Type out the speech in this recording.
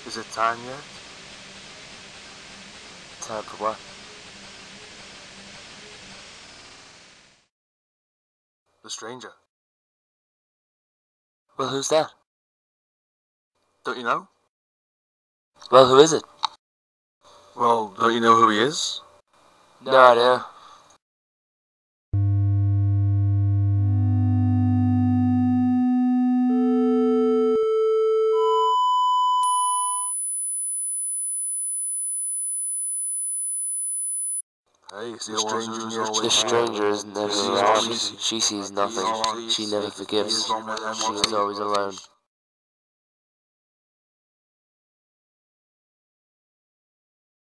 Is it time yet? Time for what? The stranger. Well, who's that? Don't you know? Well, who is it? Well, don't you know who he is? No idea. Hey, it's the The stranger is never around. She sees nothing. She never forgives. She is always alone.